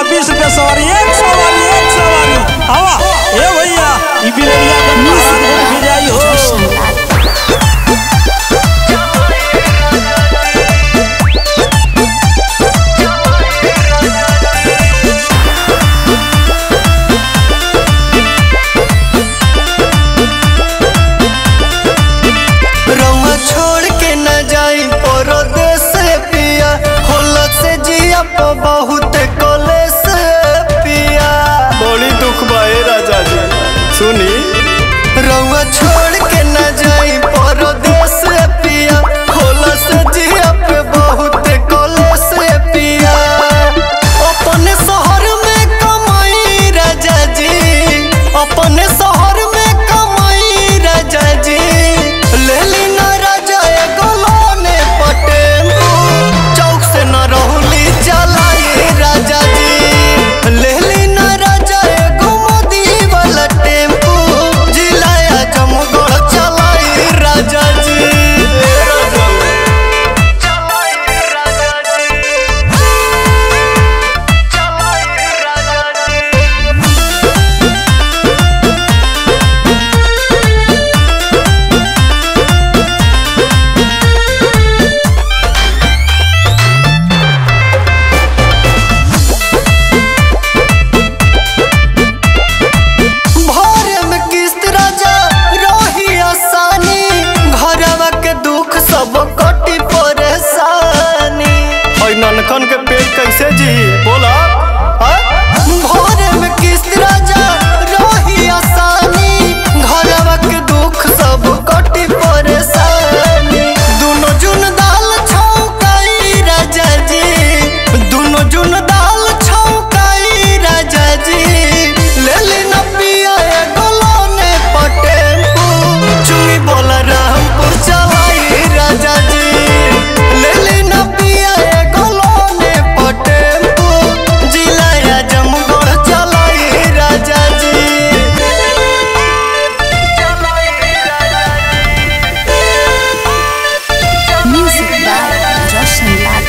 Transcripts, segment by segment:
20 रुपया सवारी, एक सवारी हवा ए भैया ई बिलरिया के महाराज भी जाई हो। बहुत कॉलेज पिया बड़ी दुख बाए राजा जी सुनी रउआ छोड़ के न जाई परदेश पिया होला से जिया पे बहुत कॉलेज पिया अपने शहर में कमाई राजा जी अपने शहर में कमाई राजा जी ले ली ना राजा एगो लोने पटे चौक से न रहली चलाई राजा जी ले ली ना राजा एगो मोदी वाला टेम्पू जिलाया जमगढ़ चलाई राजा जी सब कटी परेशानी ननकन के पेट कैसे जी बोला भोरे में किस्त राजा रही आसानी घरवा के दुख सब कटी परेशानी दोनों जुन दाल छौकाई राजा जी दोनों जुन दाल छौकाई राजा जी ले ली न पिया एगो लोने पटे चुमी बोला रामपुर चलाई राजा जी ले ली न पिया एगो लोने पटे जिलाया जमगढ़ चलाई राजा जी म्यूजिक बाय रोशन लाल।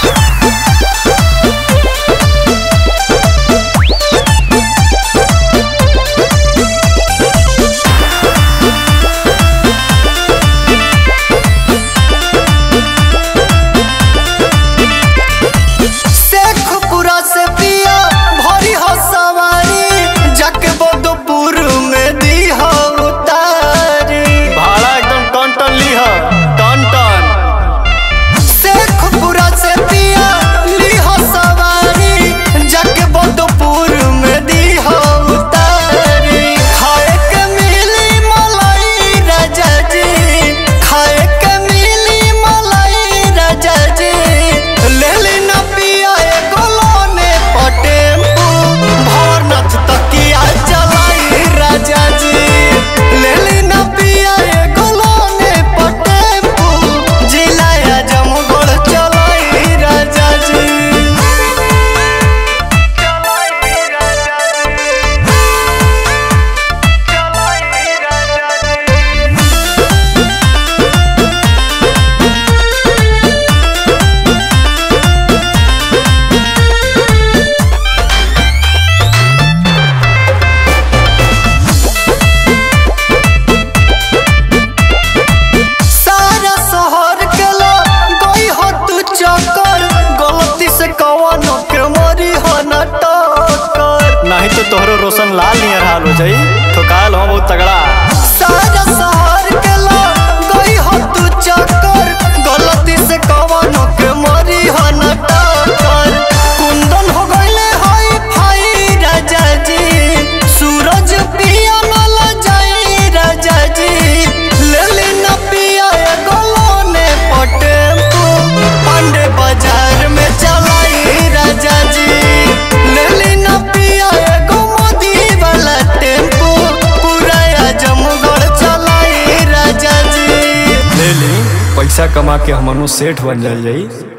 शेखपुरा से पिया भरी हो सवारी जाके बदपुर में दी हो उतारी भाड़ा एकदम टन टन ली है टन टन शेखपुरा से पिया ली हो सवारी जाके बदपुर में दी हो उतारी खाए के मिली मलाई राजा जी खाए के मिली मलाई राजा जी ले ली न पिया एगो लोने पटे भवरनाथ तकिया चलाई राजा जी ले ली न पिया एगो लोने पटे जिलाया जमगढ़ चलाई राजा जी सारा शहर के गई हो तू चक्कर गलती से कवनो के मरी हो न टक्कर नहीं तो तोहरो रोशन लाल नियर हाल हो जाई ठोकाल हो बहुत तगड़ा सारा शहर के गई हो तू चक्कर गलती से कवनो के मरी हो न टक्कर कुंदन हो गईले हाई फाई राजा जी सूरज पिया माला जाई राजा जी ले ली न पिया एगो लोने पटे पांडे बाजार में चलाई राजा जी ले ली न पिया एगो मोदी वाला टेम्पू पूरा जमगढ़ चलाई राजा जी ले ली पैसा कमा के हमनो सेठ बन जाई।